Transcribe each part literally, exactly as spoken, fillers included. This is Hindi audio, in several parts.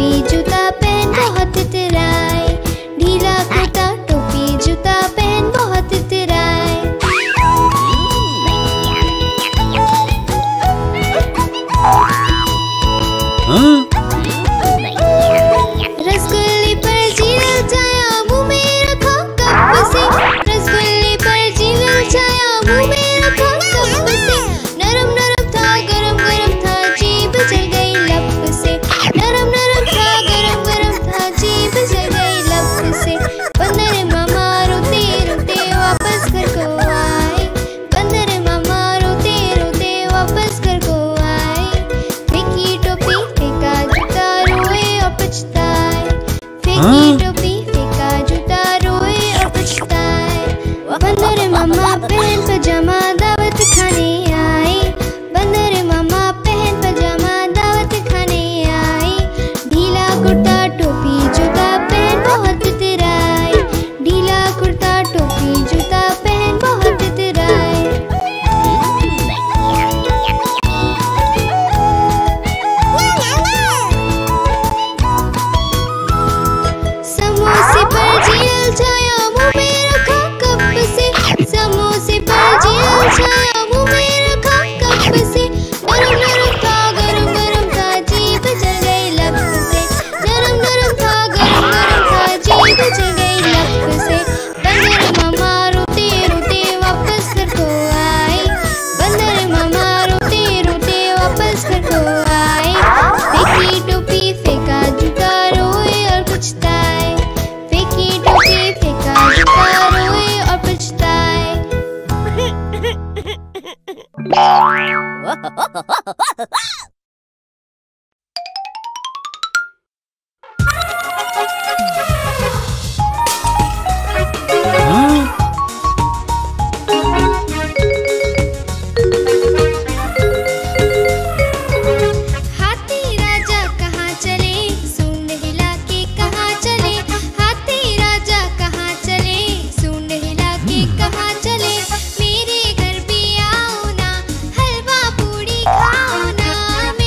टोपी जूता पहन बहुत इतराए, ढीला कुर्ता टोपी जूता पहन बहुत इतराए। हाँ? रसगुल्ले पर जीरा छाया मुंह में रखा कप से, रसगुल्ले पर जीरा छाया मुंह में रखा कप से। नरम नरम था गरम गरम था जीभ जल गई लप से, नरम नरम था गरम गरम था जीभ जल गई लप से। बंदर मामा रोते रोते वापस घर को आए, बंदर मामा रोते रोते वापस घर को आए। फेंकी टोपी फेंका जूता रोए और पछताए, फेंकी टोपी फेंका जूता रोए और पछताए। बंदर मामा पहन पजामा दावत खाने आए, बंदर मामा पहन पजामा दावत खाने आए। ढीला कुर्ता टोपी जूता पहन बहुत इतराए, ढीला कुर्ता टोपी जूता पहन बहुत इतराए। समोसे पर जेल छाया मुंह में रखा कप से, समोसे पर जेल छाया मुंह में रखा कप से। नरम नरम था गरम गरम था जीभ जल गई लप से, नरम नरम था गरम गरम था जीभ जल गई लप से। बंदर मामा रोते रोते वापस घर को आए, बंदर मामा रोते रोते वापस घर को आए। फेंकी टोपी फेंका जूता रोए और पछताए, फेंकी टोपी फेंका जूता रोए और पछताए। हाँ? हाथी राजा कहाँ चले, सूंड हिला के कहाँ चले, हाथी राजा कहाँ चले, सूंड हिला के कहाँ चले। मेरे घर भी आओ ना, हलवा पूड़ी खाओ ना,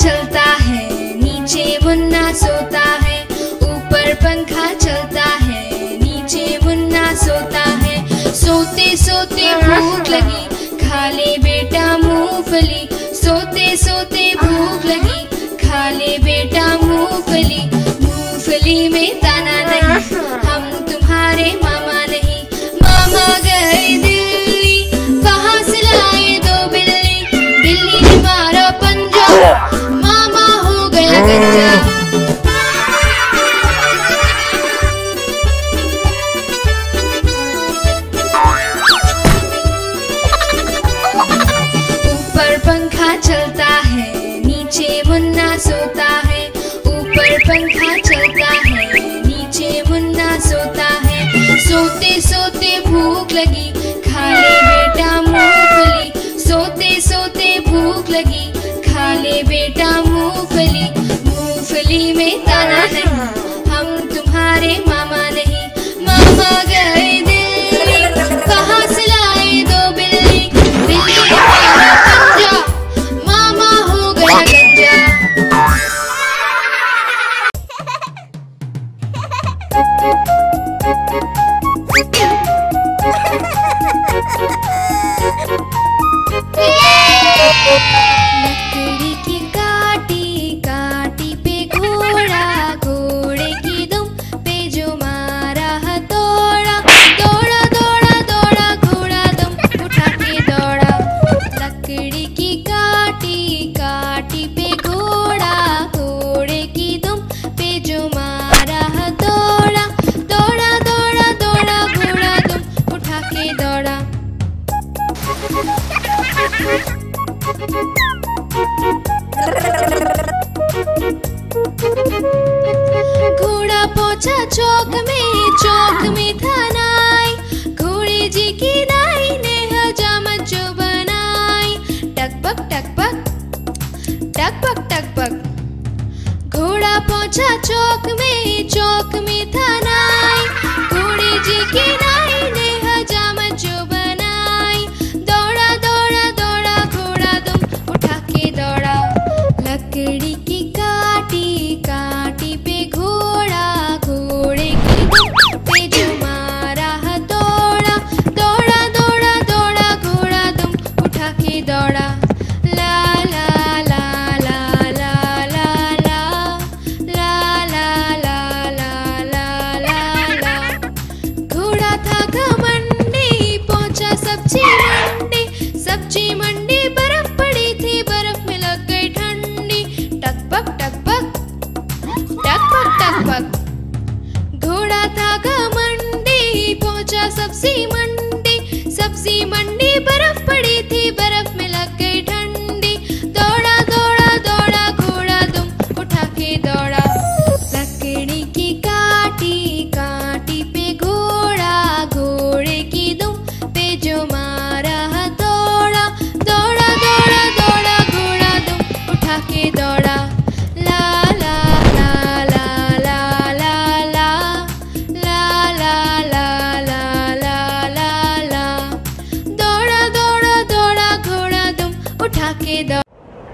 चलता है, नीचे मुन्ना सोता है। ऊपर पंखा चलता है, नीचे मुन्ना सोता है। सोते सोते भूख लगी, खा ले बेटा मूंगफली। सोते सोते भूख लगी, खा ले बेटा मूंगफली। मूंगफली में दाना नहीं, हम तुम्हारे मामा नहीं। मामा गए दिल्ली, कहाँ से लाए दो बिल्ली। बिल्ली ने मारा पंजा, मामा हो गया गंजा। ऊपर पंखा चलता है, नीचे मुन्ना सोता है। ऊपर पंखा चलता है, नीचे मुन्ना सोता है। सोते सोते भूख लगी, खा ले बेटा मूंगफली। सोते सोते भूख लगी, खा ले बेटा मूंगफली। मूंगफली में दाना नहीं, हम तुम्हारे मामा नहीं। मामा गए दिल्ली, कहाँ से लाए दो बिल्ली। बिल्ली ने मारा पंजा, मामा हो गया गंजा। लकड़ी की काटी, काटी पे घोड़ा। घोड़े की दुम पे जो मारा हथौड़ा। दौड़ा दौड़ा दौड़ा घोड़ा दुम उठा के दौड़ा। लकड़ी की काटी, काटी पे घोड़ा। घोड़े की दुम पे जो मारा हथौड़ा। दौड़ा दौड़ा दौड़ा घोड़ा दुम उठा के दौड़ा। घोड़ा पहुंचा चौक में, चौक में था नाई। घोड़े जी की नाई ने हजामत जो बनाई। टकपक टकपक, टकपक टकपक। घोड़ा पहुंचा चौक में, चौक में था नाई। घोड़े जी की नाई ने हजामत जो बनाई। दौड़ा दौड़ा दौड़ा घोड़ा दुम उठा के दौड़ा। लकड़ी की काटी, काटी पे घोड़ा। घोड़े की दुम पे जो मारा हथौड़ा। दौड़ा दौड़ा दौड़ा घोड़ा दुम उठा के दौड़ा। ला ला ला ला ला ला ला ला ला ला ला ला ला ला। घोड़ा था घमंडी, पहुंचा सब्जी मंडी। सब्जी मंडी बर्फ पड़ी थी, बर्फ में लग गई ठंडी। टकपक टकपक, टकपक टकपक। घोड़ा था घमंडी, पहुंचा सब्जी मंडी। सब्जी मंडी बर्फ पड़ी थी, बर्फ में लग गई ठंडी। दौड़ा दौड़ा दौड़ा घोड़ा दुम उठा के दौड़ा। लकड़ी की काटी, काटी पे घोड़ा। घोड़े की दुम पे जो मारा हथौड़ा। दौड़ा दौड़ा दौड़ा घोड़ा दुम उठा के दौड़ा। ला ला ला ला ला ला ला ला ला ला ला ला ला ला। दौड़ा दौड़ा दौड़ा घोड़ा दुम उठा के दौड़ा।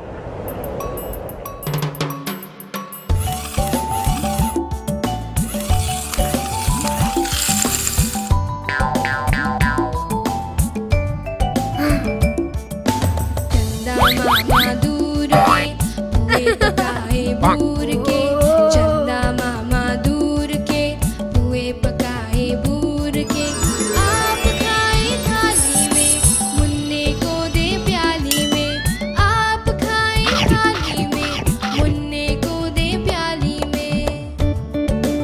चंदा मामा दूर के, पुए पकाए बूर के। चंदा मामा दूर के, पुए पकाए बूर के। आप खाए थाली में, मुन्ने को दे प्याली में। आप खाए थाली में, मुन्ने को दे प्याली में।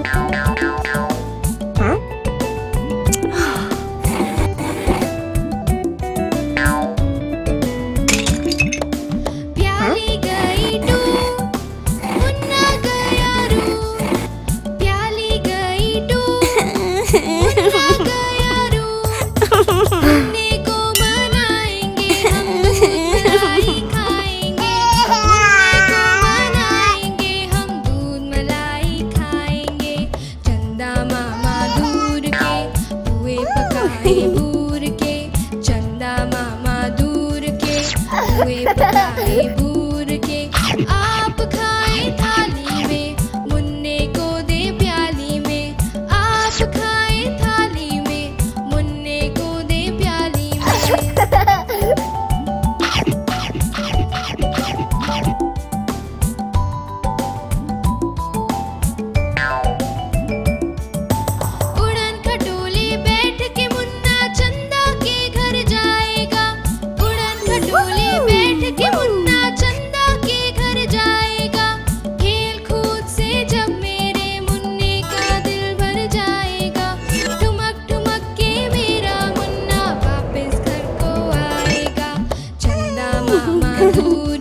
प्याली गई डूब, मुन्ना गया रूब। प्याली गई डूब, मुन्ना गया रूब। मुन्ने को मनाएंगे हम, दूध मलाई खाएंगे। मुन्ने को मनाएंगे हम, दूध मलाई खाएंगे। चंदा मामा दूर के, पुए पकाए बूर के। चंदा मामा दूर के, पुए पकाए बूर के। आ खाएं थाली में, मुन्ने को दे प्याली में। आप खाएं थाली में, मुन्ने को दे प्याली में। उड़न खटोले बैठ के मुन्ना चंदा के घर जाएगा। उड़न खटोले बैठ के मुन्ना चंदा के घर जाएगा। खेल कूद से जब मेरे मुन्ने का दिल भर जाएगा। ठुमक ठुमक के मेरा मुन्ना वापस घर को आएगा। चंदा मामा दूर